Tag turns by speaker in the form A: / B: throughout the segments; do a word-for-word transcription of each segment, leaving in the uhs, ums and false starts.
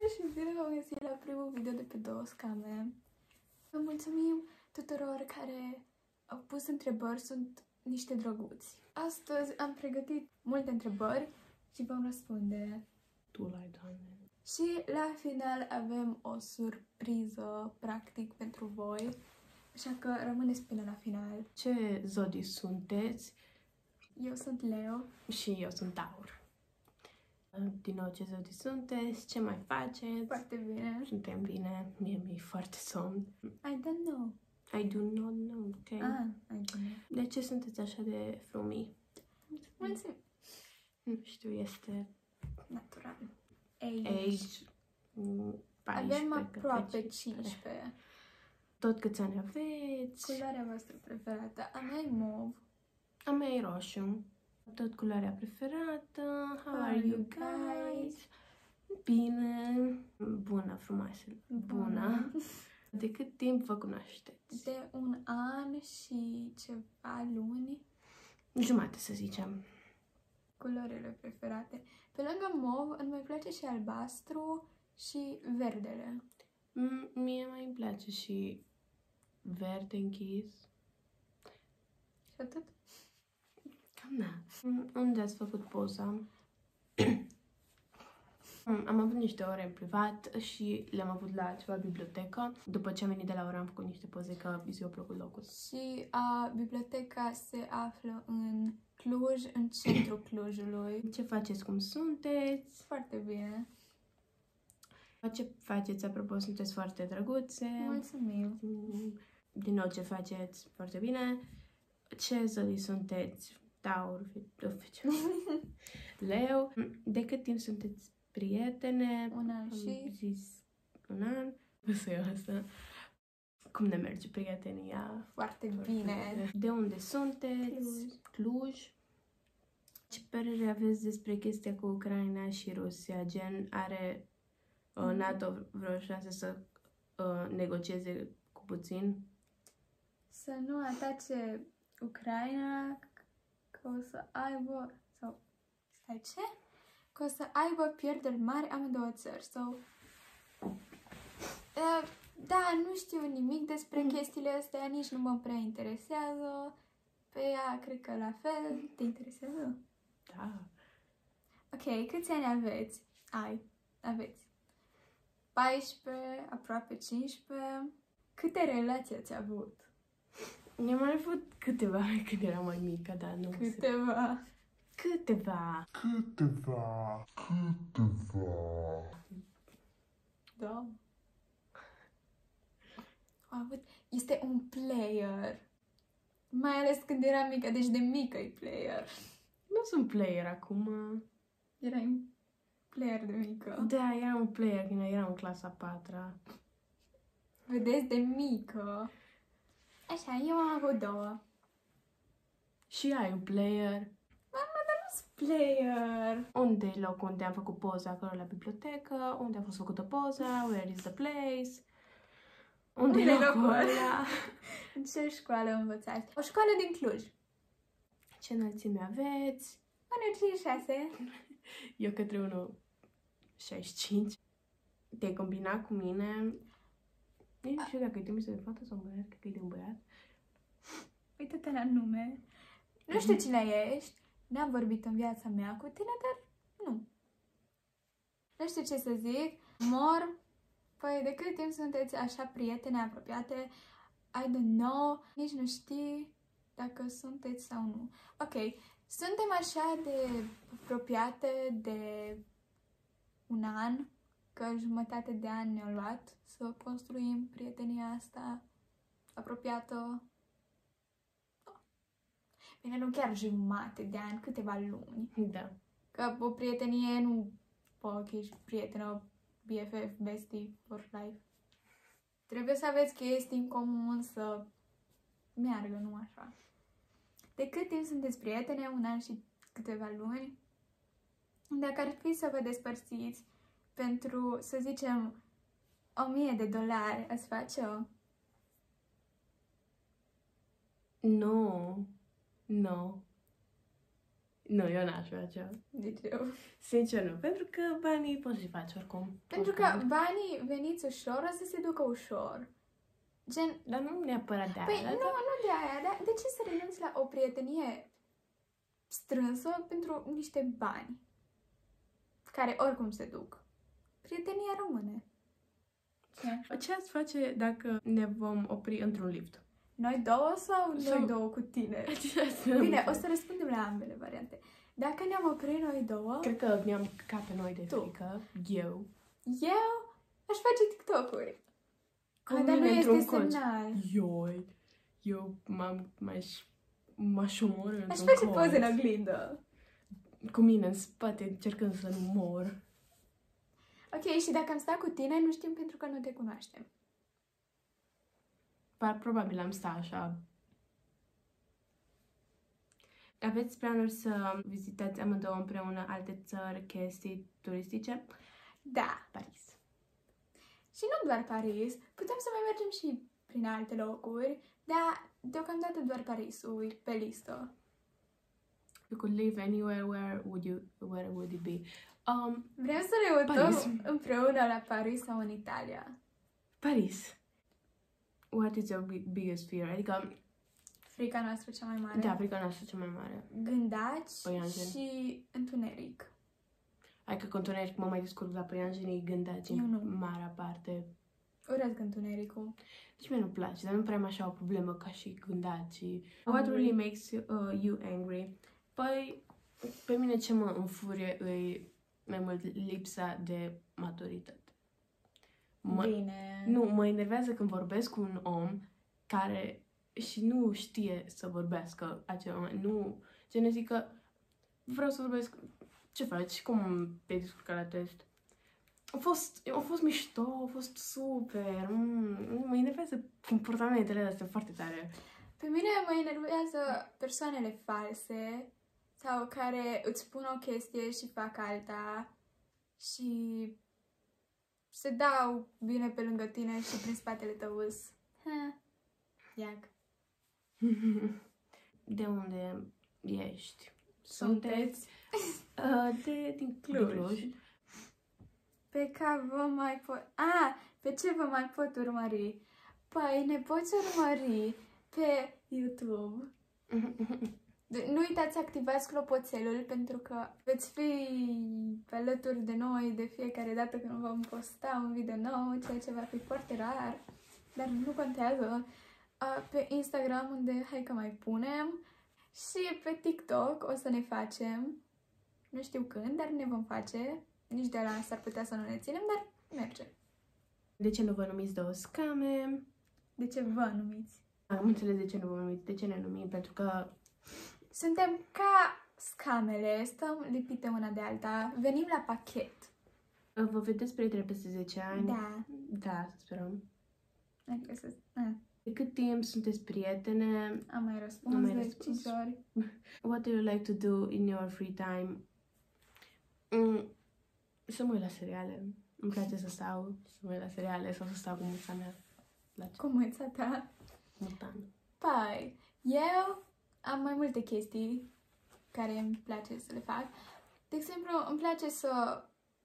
A: și bine v-am găsit la primul video de pe două scame. Vă mulțumim tuturor care au pus întrebări, sunt niște drăguți. Astăzi am pregătit multe întrebări și vom răspunde.
B: Tu l-ai, Doamne.
A: Și la final avem o surpriză, practic, pentru voi. Așa că rămâneți până la final.
B: Ce zodii sunteți?
A: Eu sunt Leo.
B: Și eu sunt Taur. Din nou, ce zodii sunteți? Ce mai faceți?
A: Foarte bine.
B: Suntem bine. Mie mi-e foarte somn.
A: I don't know.
B: I do not know, ok?
A: Ah, I don't know.
B: De ce sunteți așa de frumii?
A: Mulțumim.
B: Nu știu, este
A: Natural. Age.
B: age paisprezece,
A: Avem aproape
B: treisprezece.
A: cincisprezece.
B: Tot câți ani aveți?
A: Culoarea voastră preferată? A mea e mov.
B: A mea e roșu. Tot culoarea preferată. How are you guys? Bine. Bună, frumoasă. Bună. De cât timp vă cunoașteți?
A: De un an și ceva luni.
B: Jumate, să zicem.
A: Culorile preferate. Pe lângă mov, îmi mai place și albastru și verdele.
B: M- mie mai îmi place și verde închis.
A: Și atât?
B: Cam da. M- Unde ați făcut poza? Am avut niște ore în privat și le-am avut la ceva bibliotecă. După ce am venit de la ora am făcut niște poze că mi s-a plăcut locul.
A: Și a, biblioteca se află în Cluj, în centrul Clujului.
B: Ce faceți, cum sunteți?
A: Foarte bine.
B: Ce faceți, apropo, sunteți foarte drăguțe.
A: Mulțumim.
B: Din nou, ce faceți? Foarte bine. Ce zodii sunteți? Taur, Leu. De cât timp sunteți prietene?
A: Un an
B: Am
A: și...
B: zis un an. O să iau asta. Cum ne merge prietenia?
A: Foarte bine.
B: De unde sunteți?
A: Cluj.
B: Cluj. Ce părere aveți despre chestia cu Ucraina și Rusia? Gen, are uh, NATO vreo șansă să uh, negocieze cu puțin?
A: Să nu atace Ucraina, că o să aibă... Sau... Stai, ce? Că o să aibă pierderi mari amândouă țări. Sau... Uh, da, nu știu nimic despre mm. chestiile astea, nici nu mă prea interesează. Pe ea, cred că la fel. Te interesează?
B: Da.
A: Ok, câți ani aveți? Ai, aveți. paisprezece, aproape cincisprezece. Câte relații ați avut?
B: Ne-am mai avut câteva când eram mai mică, dar nu
A: Câteva.
B: Câteva.
C: Câteva. Câteva.
A: Da. Am avut... Este un player. Mai ales când eram mică, deci de mică e player.
B: Nu sunt player acum.
A: Erai un player de mică.
B: Da, eram un player când eram în clasa a patra.
A: Vedeți, de mică. Așa, eu am avut două.
B: Și ai un player.
A: Mama, dar nu sunt player.
B: Unde e locul unde am făcut poza? Acolo la bibliotecă. Unde a fost făcută poza? Where is the place? Unde,
A: Unde
B: e
A: e
B: locul
A: locul?
B: ăla?
A: În ce școală învățați? O școală din Cluj.
B: Ce înălțime aveți?
A: unu cincizeci și șase.
B: Eu către unu șaizeci și cinci. Te-ai combinat cu mine. Nici nu știu dacă e trimisă de fată sau băiat, cred că e de un băiat.
A: Uită-te la nume. Nu știu cine ești. N-am vorbit în viața mea cu tine, dar nu. Nu știu ce să zic. Mor. Păi de cât timp sunteți așa prietene apropiate? I don't know. Nici nu știi dacă sunteți sau nu. Ok. Suntem așa de apropiate de un an, că jumătate de an ne-a luat să construim prietenia asta apropiată. Bine, nu chiar jumătate de an, câteva luni.
B: Da.
A: Că o prietenie nu poți că ești prietenă, B F F, bestie for life. Trebuie să aveți chestii în comun să meargă, nu așa. De cât timp sunteți prietene? Un an și câteva luni? Dacă ar fi să vă despărțiți pentru, să zicem, o mie de dolari, ați face-o?
B: Nu. Nu. Nu, eu n-aș face.
A: Deci eu.
B: Sincer nu, pentru că banii poți să-i faci oricum.
A: Pentru
B: oricum.
A: că banii veniți ușor o să se ducă ușor. Gen,
B: Dar nu neapărat de aia.
A: păi
B: dar-
A: nu, nu de aia, dar de ce să renunți la o prietenie strânsă pentru niște bani? Care oricum se duc. Prietenia rămâne. Ce?
B: Ce ați face dacă ne vom opri într-un lift?
A: Noi două sau
B: Sau-
A: noi două cu tine?
B: Ce ați-
A: Bine, o să răspundem la ambele variante. Dacă ne-am oprit noi două,
B: Cred că ne-am ca pe noi de
A: Tu.
B: frică. Eu.
A: eu aș face TikTok-uri.
B: Cu
A: Ah, dar nu
B: mine într-un
A: este
B: coci.
A: semnal.
B: Ioi. Eu m-am m-aș m-aș omorâ
A: Aș
B: într-un
A: face
B: coci.
A: poze în oglindă.
B: Cu mine în spate, încercând să nu mor.
A: Ok, și dacă am stat cu tine, nu știm pentru că nu te cunoaștem.
B: Par, probabil am sta așa. Aveți planuri să vizitați amândouă împreună alte țări, chestii turistice?
A: Da.
B: Paris.
A: Și nu doar Paris, putem să mai mergem și prin alte locuri, dar deocamdată doar Parisul pe listă.
B: If you could live anywhere, where would you, where would it be? Um,
A: Vrem să ne mutăm
B: Paris.
A: împreună la Paris sau în Italia.
B: Paris. What is your big- biggest fear? Adică,
A: Frica noastră cea mai mare.
B: da, frica noastră cea mai mare.
A: Gândaci
B: Păianjeni.
A: și întuneric.
B: Hai că cu întuneric mă mai descurc la păianjenii, gândați
A: Eu
B: în
A: nu.
B: marea parte.
A: Urăsc întunericul.
B: Deci mie nu place, dar nu prea am așa o problemă ca și gândacii. What
A: Angry.
B: really makes you, uh, you angry? Păi, pe mine ce mă înfurie e mai mult lipsa de maturitate. Mă,
A: Bine.
B: nu, mă enervează când vorbesc cu un om care și nu știe să vorbească acel moment. Nu, ce ne zic că vreau să vorbesc. Ce faci? Cum te-ai descurcat la test? A fost, a fost mișto, a fost super. Mm, mă enervează comportamentele astea foarte tare.
A: Pe mine mă enervează persoanele false sau care îți spun o chestie și fac alta și se dau bine pe lângă tine și prin spatele tău îs. Ha, Iac.
B: De unde ești?
A: Sunteți?
B: Uh, de, din Cluj. Cluj.
A: Pe ca vă mai pot... A, pe ce vă mai pot urmări? Păi ne poți urmări pe YouTube. De- Nu uitați să activați clopoțelul pentru că veți fi alături de noi de fiecare dată când vom posta un video nou, ceea ce va fi foarte rar, dar nu contează. Uh, Pe Instagram, unde hai că mai punem, și pe TikTok o să ne facem. Nu știu când, dar ne vom face. Nici de la s-ar putea să nu ne ținem, dar merge.
B: De ce nu vă numiți două scame?
A: De ce vă numiți?
B: Am înțeles de ce nu vă numiți. De ce ne numim? Pentru că
A: Suntem ca scamele, stăm lipite una de alta, venim la pachet.
B: uh, vă vedeți prieteni peste zece ani.
A: Da.
B: Da, să sperăm.
A: Adică să... A,
B: De cât timp sunteți prietene?
A: am mai răspuns
B: Am mai
A: de
B: răspuns.
A: cinci ori.
B: What do you like to do in your free time? Mm, să mă uit la seriale. Îmi place să stau, să mă uit la seriale sau să stau cu muța mea. La
A: Cu mâța ta.
B: mutan.
A: Păi, eu am mai multe chestii care îmi place să le fac. De exemplu, îmi place să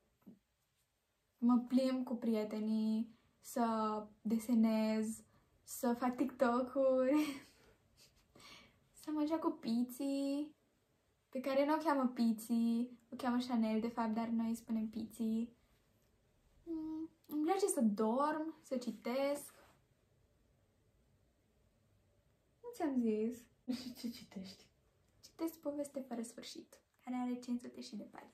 A: mă plimb cu prietenii, să desenez, să fac TikTok-uri, să mă joc cu Piții, pe care nu o cheamă Piții, o cheamă Chanel, de fapt, dar noi îi spunem Piții. Mm, îmi place să dorm, să citesc. Nu ți-am zis.
B: Nu știu ce citești.
A: Citesc Poveste fără sfârșit, care are cinci sute și de pagini.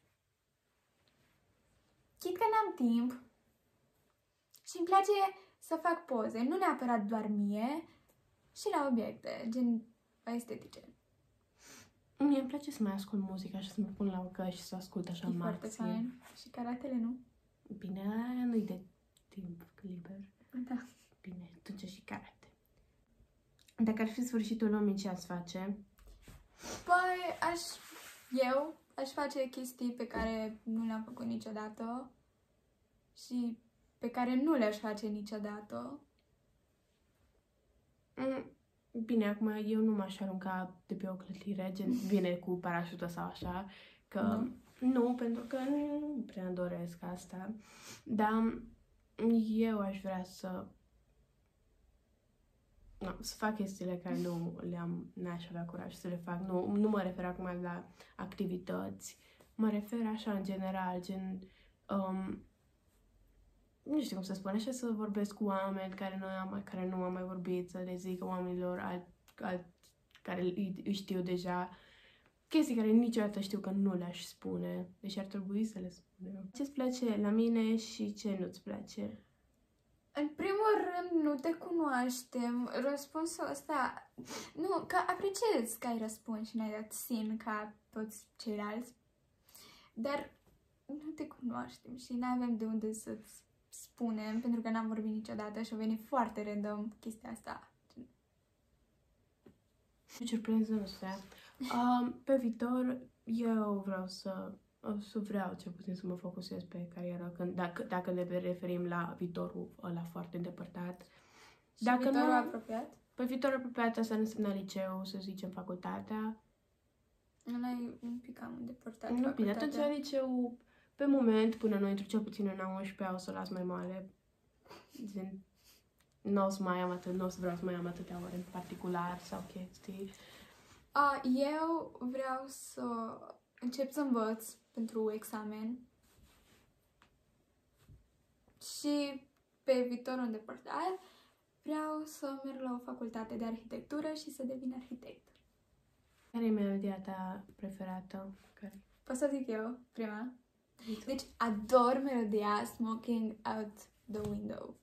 A: Chit că n-am timp și îmi place să fac poze, nu neapărat doar mie, și la obiecte, gen estetice.
B: Mie îmi place să mai ascult muzica și să mă pun la căști și să ascult așa
A: E foarte
B: maxim.
A: fain. Și karatele, nu?
B: Bine, aia nu-i de timp liber.
A: Da.
B: Bine, atunci și karate. Dacă ar fi sfârșitul lumii, ce ați face?
A: Păi, aș, eu aș face chestii pe care nu le-am făcut niciodată și pe care nu le-aș face niciodată.
B: Mm, Bine, acum eu nu m-aș arunca de pe o clădire, gen vine cu parașută sau așa, că
A: Nu.
B: nu, pentru că nu prea îmi doresc asta, dar eu aș vrea să nu, să fac chestiile care nu le-am, n-aș avea curaj să le fac. Nu, nu mă refer acum la activități, mă refer așa în general, gen um, nu știu cum să spun, așa să vorbesc cu oameni care, noi am, care nu am mai vorbit, să le zic oamenilor alt, alt, care îi, îi știu deja, chestii care niciodată știu că nu le-aș spune, deci ar trebui să le spunem. Ce-ți place la mine și ce nu-ți place?
A: În primul rând, nu te cunoaștem. Răspunsul ăsta... Nu, că apreciez că ai răspuns și n-ai dat sin ca toți ceilalți. Dar nu te cunoaștem și nu avem de unde să-ți spunem, pentru că n-am vorbit niciodată și a venit foarte random chestia asta.
B: Future plans nu știu. Um, pe viitor, eu vreau să, o să vreau cel puțin să mă focusez pe carieră, când, dacă, dacă ne referim la viitorul ăla foarte îndepărtat.
A: Și
B: Dacă
A: viitorul
B: nu,
A: apropiat?
B: pe viitorul apropiat asta însemna liceu, să zicem facultatea.
A: Ăla e un pic cam îndepărtat.
B: Nu, bine,
A: facultatea.
B: atunci la liceu, pe moment, până noi intru cel puțin în a unsprezecea, o să o las mai mare. Gen, nu o să mai am atât, nu o să vreau să mai am atâtea ore în particular sau chestii.
A: A, eu vreau să încep să învăț pentru examen și pe viitorul îndepărtat vreau să merg la o facultate de arhitectură și să devin arhitect.
B: Care e melodia ta preferată? Care?
A: Pot să zic eu prima? Deci ador melodia Smoking Out the Window.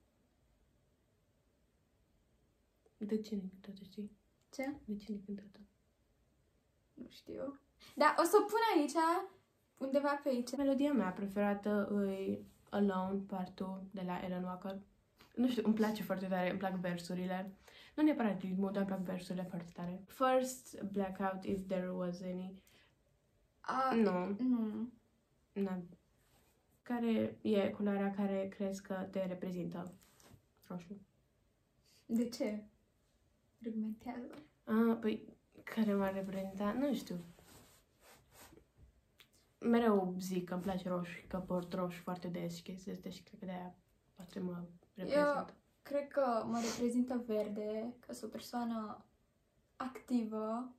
B: De cine cântată, știi?
A: Ce?
B: De cine cântată?
A: Nu știu. Dar o să o pun aici, undeva pe aici.
B: Melodia mea preferată e Alone, partul de la Alan Walker. Nu știu, îmi place foarte tare, îmi plac versurile. Nu neapărat ritmul, dar îmi plac versurile foarte tare. First Blackout, if there was any.
A: A,
B: Nu.
A: Nu.
B: Na. Care e culoarea care crezi că te reprezintă? Roșu.
A: De ce? Regmentează.
B: Ah, păi, care m-ar reprezenta? Nu știu. Mereu zic că îmi place roșu și că port roșu foarte des și chestia asta și cred că de-aia poate mă reprezintă.
A: Eu cred că mă reprezintă verde, că sunt o persoană activă,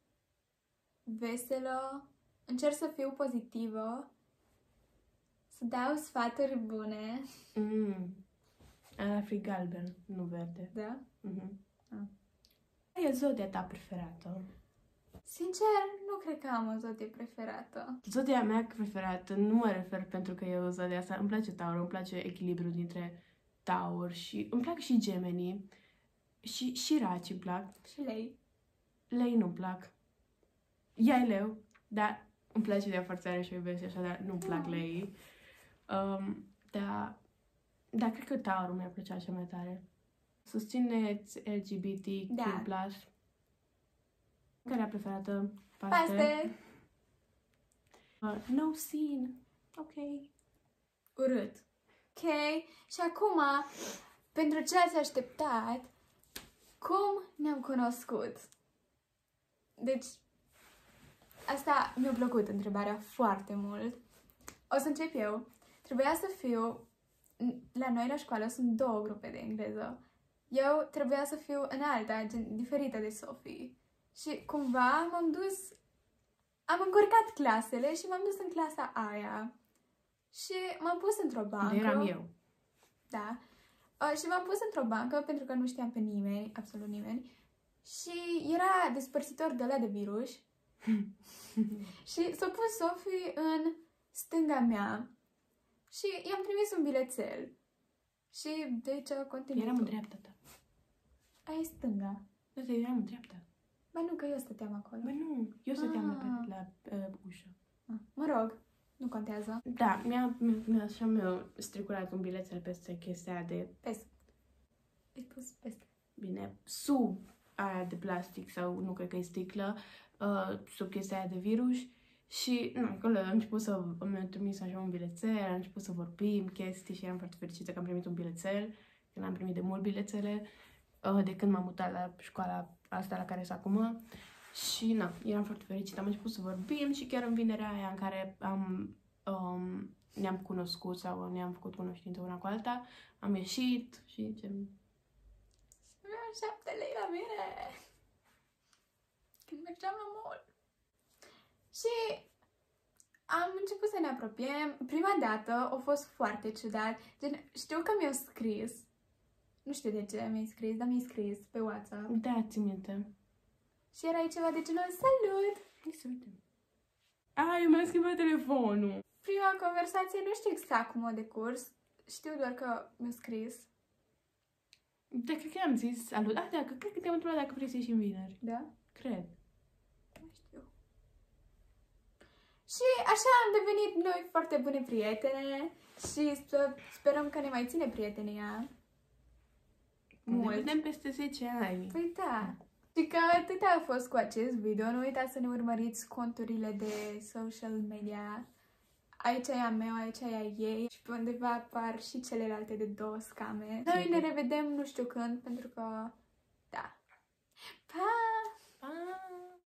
A: veselă, încerc să fiu pozitivă, să dau sfaturi bune.
B: Mm. Ar fi galben, nu verde.
A: Da?
B: Mhm.
A: Ah.
B: Care e zodia ta preferată?
A: Sincer, nu cred că am o zodie preferată.
B: Zodia mea preferată, nu mă refer pentru că eu zodia asta, îmi place Taur, îmi place echilibrul dintre Taur și îmi plac și Gemenii și, și Raci îmi plac.
A: Și lei.
B: Lei nu-mi plac. Ea e leu, dar îmi place de forțare și o iubesc așa, dar nu-mi plac
A: Ah.
B: lei. Um, dar, dar cred că Taurul mi-a plăcea cea mai tare. Susțineți L G B T Q
A: Da.
B: plus. Care a preferată? Paste.
A: Paste!
B: Uh, no scene. Ok.
A: Urât. Ok? Și acum, pentru ce ați așteptat, cum ne-am cunoscut? Deci, asta mi-a plăcut întrebarea foarte mult. O să încep eu. Trebuia să fiu... La noi la școală sunt două grupe de engleză. Eu trebuia să fiu în alta, gen, diferită de Sophie. Și cumva m-am dus... Am încurcat clasele și m-am dus în clasa aia. Și m-am pus într-o bancă.
B: Unde eram eu.
A: Da. Uh, și m-am pus într-o bancă pentru că nu știam pe nimeni, absolut nimeni. Și era despărțitor de ăla de virus. Și s-a pus Sophie în stânga mea. Și i-am trimis un bilețel. Și de aici a continuat.
B: Eram în dreapta ta.
A: Aia e stânga.
B: Da, te eram în dreapta.
A: Ba nu, că eu stăteam acolo.
B: Bă, nu. Eu stăteam
A: Ah.
B: la, la uh, ușă.
A: Ah, mă rog, nu contează.
B: Da, mi-a, mi-a, așa mi-a striculat un bilețel peste chestia aia de,
A: Peste. Ai pus peste.
B: bine, sub aia de plastic sau nu cred că e sticlă, uh, sub chestia aia de virus. Și, nu, acolo am început să, mi-a trimis așa un bilețel, am început să vorbim chestii și eram foarte fericită că am primit un bilețel, că n-am primit de mult bilețele, uh, de când m-am mutat la școala asta la care sunt acum. Și na, eram foarte fericită, am început să vorbim și chiar în vinerea aia în care am, um, ne-am cunoscut sau ne-am făcut cunoștință una cu alta, am ieșit și ce...
A: Aveam șapte lei la mine când mergeam la mall. Și am început să ne apropiem. Prima dată a fost foarte ciudat. Gen, știu că mi-au scris. Nu știu de ce mi-ai scris, dar mi-ai scris pe WhatsApp.
B: Da, ți minte.
A: Și era ceva de genul, salut!
B: Hai să vedem. A, eu mi-am schimbat telefonul.
A: Prima conversație nu știu exact cum a decurs. Știu doar că mi-a scris.
B: Da, cred că am zis salut. Ah, da, că cred că te-am întrebat dacă vrei să ieșim vineri.
A: Da?
B: Cred.
A: Nu știu. Și așa am devenit noi foarte bune prietene și sper, sperăm că ne mai ține prietenia.
B: Ne
A: Mult.
B: vedem peste zece ani.
A: Păi da. Și că atât a fost cu acest video. Nu uitați să ne urmăriți conturile de social media. Aici e a meu, aici e a ei. Și pe undeva apar și celelalte de două scame. Noi ne revedem nu știu când, pentru că... Da. Pa!